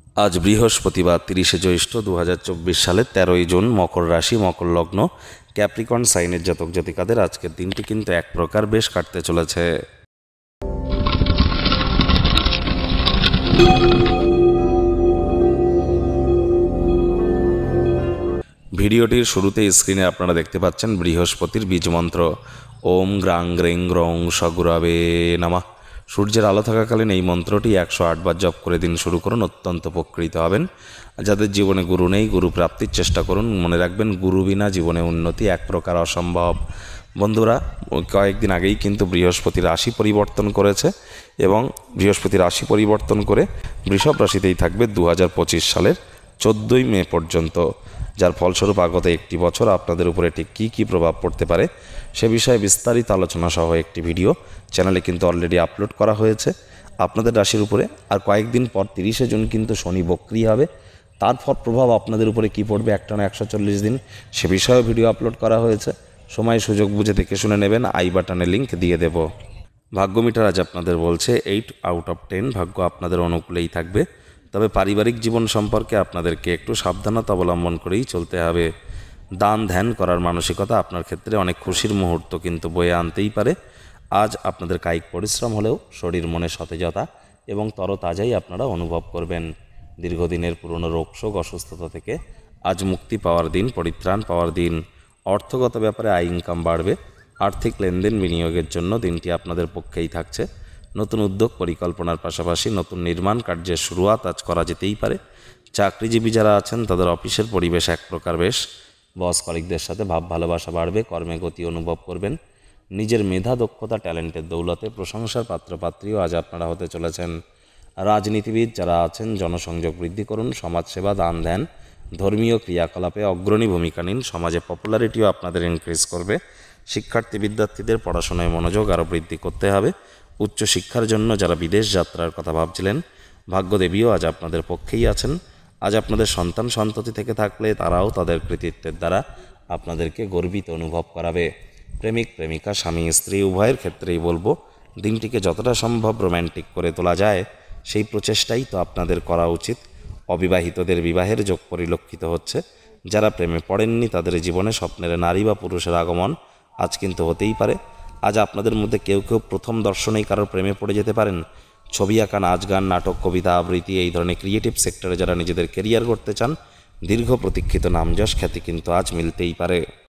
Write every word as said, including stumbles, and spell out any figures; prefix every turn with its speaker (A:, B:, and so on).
A: আজ বৃহস্পতিবার তিরিশে জ্যৈষ্ঠ দু হাজার চব্বিশ সালের তেরোই জুন, মকর রাশি, মকর লগ্ন, ক্যাপ্রিকন সাইনের জাতক জাতিকাদের আজকের দিনটি কিন্তু এক প্রকার বেশ কাটতে চলেছে। ভিডিওটির শুরুতে স্ক্রিনে আপনারা দেখতে পাচ্ছেন বৃহস্পতির বীজ মন্ত্র ওম গ্রাং গ্রেং গ্রং সগুরাবে নামা। সূর্যের আলো থাকাকালীন এই মন্ত্রটি একশো আট বার জপ করে দিন শুরু করুন, অত্যন্ত উপকৃত হবেন। যাদের জীবনে গুরু নেই, গুরু প্রাপ্তির চেষ্টা করুন। মনে রাখবেন, গুরু বিনা জীবনে উন্নতি এক প্রকার অসম্ভব। বন্ধুরা, কয়েকদিন আগেই কিন্তু বৃহস্পতি রাশি পরিবর্তন করেছে এবং বৃহস্পতি রাশি পরিবর্তন করে বৃষভ রাশিতেই থাকবে দু হাজার পঁচিশ সালের চোদ্দোই মে পর্যন্ত, যার ফলস্বরূপ আগত একটি বছর আপনাদের উপরে ঠিক কী কী প্রভাব পড়তে পারে সে বিষয়ে বিস্তারিত আলোচনা সহ একটি ভিডিও চ্যানেলে কিন্তু অলরেডি আপলোড করা হয়েছে আপনাদের রাশির উপরে। আর কয়েকদিন পর তিরিশে জুন কিন্তু শনি বক্রি হবে, তার ফল প্রভাব আপনাদের উপরে কী পড়বে একটানা একশো চল্লিশ দিন সে বিষয়েও ভিডিও আপলোড করা হয়েছে। সময় সুযোগ বুঝে দেখে শুনে নেবেন, আই বাটনে লিঙ্ক দিয়ে দেব। ভাগ্য মিটার আজ আপনাদের বলছে এইট আউট অফ টেন, ভাগ্য আপনাদের অনুকূলেই থাকবে। তবে পারিবারিক জীবন সম্পর্কে আপনাদেরকে একটু সাবধানতা অবলম্বন করেই চলতে হবে। দান ধ্যান করার মানসিকতা আপনার ক্ষেত্রে অনেক খুশির মুহূর্ত কিন্তু বয়ে আনতেই পারে। আজ আপনাদের কায়িক পরিশ্রম হলেও শরীর মনে সতেজতা এবং তরতাজাই আপনারা অনুভব করবেন। দীর্ঘদিনের পুরনো রোগশোক অসুস্থতা থেকে আজ মুক্তি পাওয়ার দিন, পরিত্রাণ পাওয়ার দিন। অর্থগত ব্যাপারে আয় ইনকাম বাড়বে। আর্থিক লেনদেন বিনিয়োগের জন্য দিনটি আপনাদের পক্ষেই থাকছে। নতুন উদ্যোগ পরিকল্পনার পাশাপাশি নতুন নির্মাণ কার্যের শুরুয়াত আজ করা যেতেই পারে। চাকরিজীবী যারা আছেন তাদের অফিসের পরিবেশ এক প্রকার বেশ। বস কলিগদের সাথে ভাব ভালোবাসা বাড়বে, কর্মে গতি অনুভব করবেন। নিজের মেধা দক্ষতা ট্যালেন্টের দৌলতে প্রশংসার পাত্রপাত্রীও আজ আপনারা হতে চলেছেন। রাজনীতিবিদ যারা আছেন জনসংযোগ বৃদ্ধি করুন, সমাজসেবা, দান ধ্যান, ধর্মীয় ক্রিয়াকলাপে অগ্রণী ভূমিকা নিন। সমাজে পপুলারিটিও আপনাদের ইনক্রিজ করবে। শিক্ষার্থী বিদ্যার্থীদের পড়াশোনায় মনোযোগ আরও বৃদ্ধি করতে হবে। উচ্চশিক্ষার জন্য যারা বিদেশ যাত্রার কথা ভাবছিলেন, ভাগ্যদেবীও আজ আপনাদের পক্ষেই আছেন। আজ আপনাদের সন্তান সন্ততি থেকে থাকলে তারাও তাদের কৃতিত্বের দ্বারা আপনাদেরকে গর্বিত অনুভব করাবে। প্রেমিক প্রেমিকা, স্বামী স্ত্রী উভয়ের ক্ষেত্রেই বলবো, দিনটিকে যতটা সম্ভব রোম্যান্টিক করে তোলা যায় সেই প্রচেষ্টাই তো আপনাদের করা উচিত। অবিবাহিতদের বিবাহের যোগ পরিলক্ষিত হচ্ছে। যারা প্রেমে পড়েননি তাদের জীবনে স্বপ্নের নারী বা পুরুষের আগমন আজ কিন্তু হতেই পারে। আজ আপনাদের মধ্যে কেউ কেউ প্রথম দর্শনেই কারোর প্রেমে পড়ে যেতে পারেন। ছবি আঁকা, নাচ গান, নাটক, কবিতা আবৃত্তি, এই ধরনের ক্রিয়েটিভ সেক্টরে যারা নিজেদের কেরিয়ার করতে চান, দীর্ঘ প্রতীক্ষিত নামযশ খ্যাতি কিন্তু আজ মিলতেই পারে।